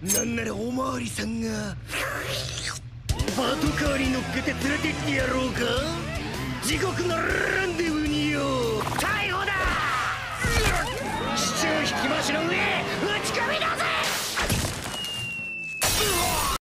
なんならおまわりさんがパトカーに乗っけて連れてってやろうか。地獄のランデブー。